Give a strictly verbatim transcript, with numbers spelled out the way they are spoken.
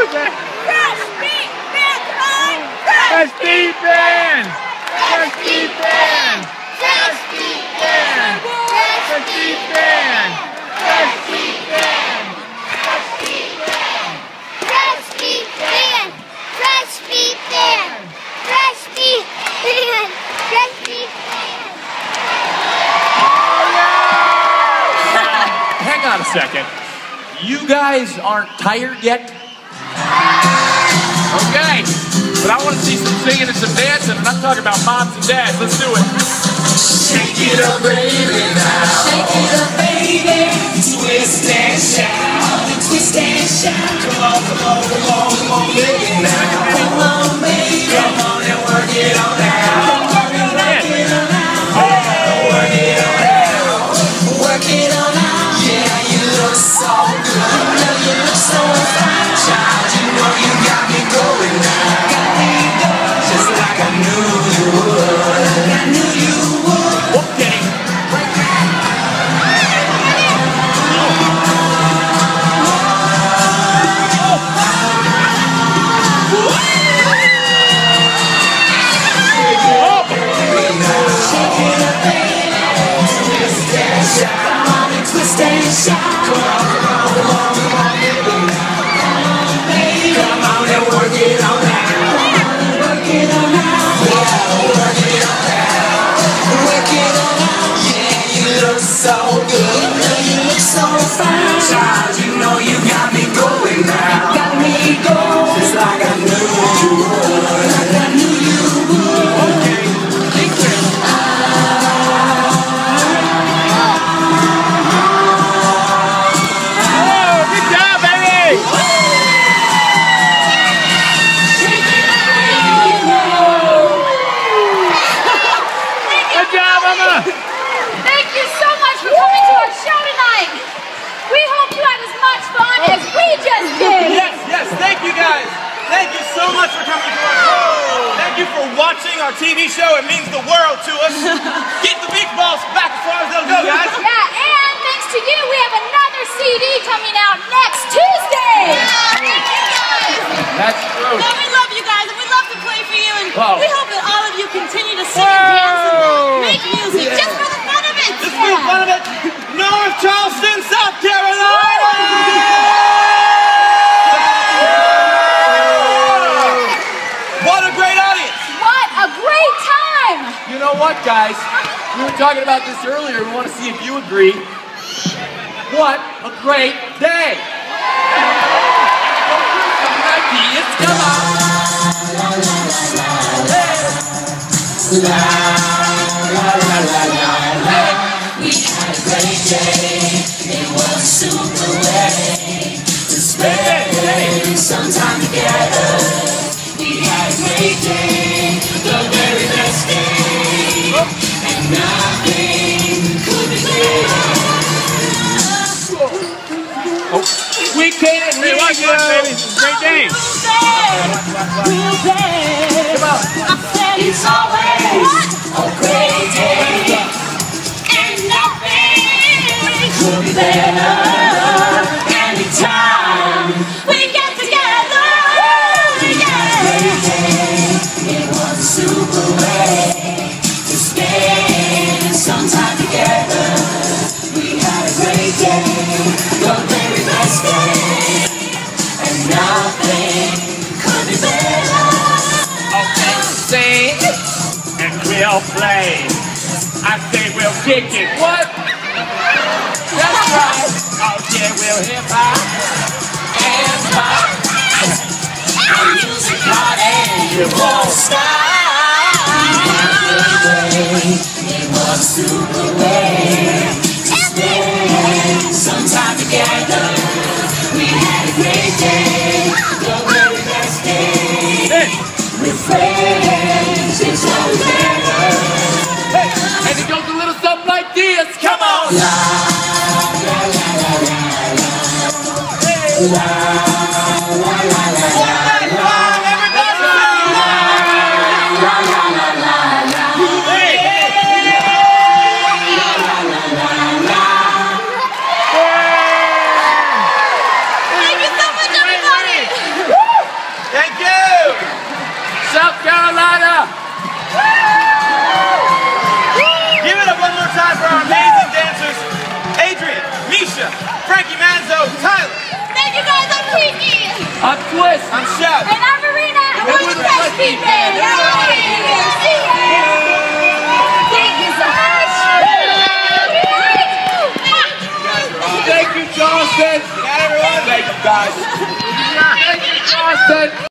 Fresh Beat Band, come on! Fresh Beat Band! Fresh Beat Band! Fresh Beat Band! Fresh Beat Band! Fresh Beat Band! Fresh Beat Band! Fresh Beat Band! Fresh Beat Band! Fresh Beat Band! Fresh Beat Band! Hang on a second. You guys aren't tired yet? Okay, but I want to see some singing and some dancing, and I'm talking about moms and dads. Let's do it. Shake it up, baby, now. Shake it up, baby. Twist and shout. Twist and shout. Come on, come on, come on, come on, baby, now. Come on, baby. Come on and work it on now. Come on and work it on now. Work it on now. Work it on now. Yeah, you look so good. You look so fine, child. You know you got me going now. Got me going. Just like I knew you would. I knew you would. Okay. Shake it up, baby. Twist and shout. Come on and twist and shout. Come on, come on, come on, come on, baby. Come on, baby. Come on and work it on now. Come on and work it on now. Yeah, work it on now. Work it on now. Yeah, you look so good. You look so fine, child. You know you got me going now. Got me going. Just like I knew you would. Like I knew you would. Okay, thank you. Thank you so much for coming to our show tonight. We hope you had as much fun as we just did. Yes, yes, thank you guys. Thank you so much for coming to our show. Thank you for watching our T V show. It means the world to us. Get the beach balls back as far as they'll go, guys. Yeah, and thanks to you, we have another C D coming out next Tuesday. Thank you guys. That's true. No, we love you guys, and we love to play for you, and Whoa. we hope that all of you continue to sing and dance and make music Yeah. just for the fun of it. Just for the fun of it. North Charleston, South Carolina. What a great audience. What a great time. You know what, guys? We were talking about this earlier. We want to see if you agree. What a great day! Some ideas, come on! La la la la la la. We had a great day. It was a super way to spend some time together. We had a great day, the very best day, and nothing could be better. Oh, we can't hear you! Baby. It's a great day! Real bad. Come on! I said It's always a great day, and nothing could be better. Anytime we get together, we get a great day. It was a super way to spend some time together. We had a great day, the very best day, and nothing could be better. Okay, sing and we'll play. I say we'll kick it. What? That's right. Oh yeah, we'll hip hop And pop, the music hot and you won't stop. It was a super way to spend some time together. We had a great day, the very best day. Hey. With friends, it's always better. Hey, and it goes a little something like this. Come on. La la la la la la. Hey. La la la la la. Thank you so much, everybody. I'm Twist. I'm Shep. And I'm Marina, and we're the Fresh Beat Band. See ya. Thank you so much. Thank you, Johnson. Good night, everyone. Thank you, guys. Thank you, Johnson.